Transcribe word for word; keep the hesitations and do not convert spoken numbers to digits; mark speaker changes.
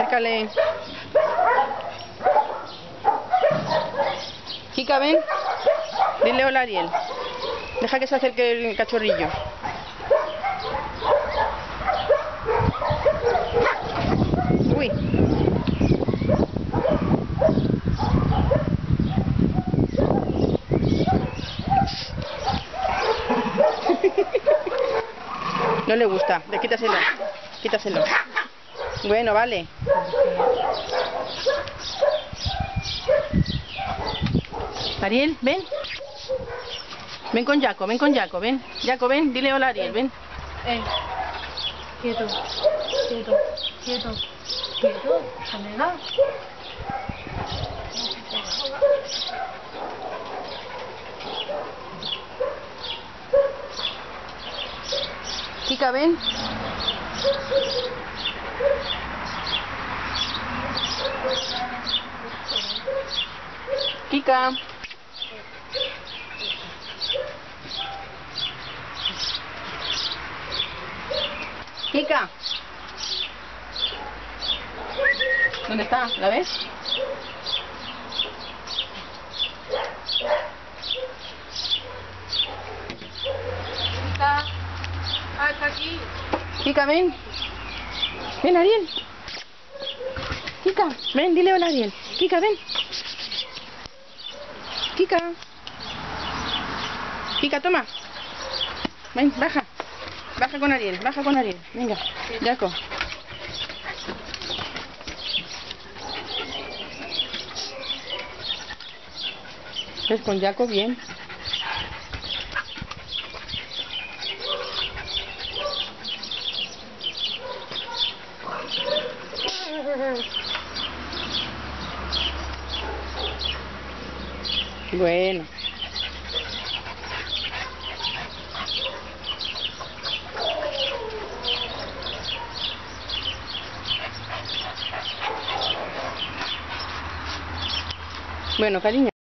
Speaker 1: Acércale. Kika, ven. Dile hola a Ariel. Deja que se acerque el cachorrillo. Uy. No le gusta. De quítaselo. Quítaselo. Bueno, vale. Ariel, ven. Ven con Jaco, ven con Jaco, ven. Jaco, ven, dile hola a Ariel, ven.
Speaker 2: Eh. Quieto, quieto, quieto, quieto, venga.
Speaker 1: Kika, ven. Kika. Kika. ¿Dónde está? ¿La ves?
Speaker 2: Está. Ah, está aquí.
Speaker 1: Kika, ven. Ven, Ariel. Kika, ven, dile hola a Ariel. Kika, ven. Kika. Kika, toma. Ven, baja. Baja con Ariel, baja con Ariel. Venga, Jaco. ¿Ves con Jaco bien? Bueno. Bueno, cariño.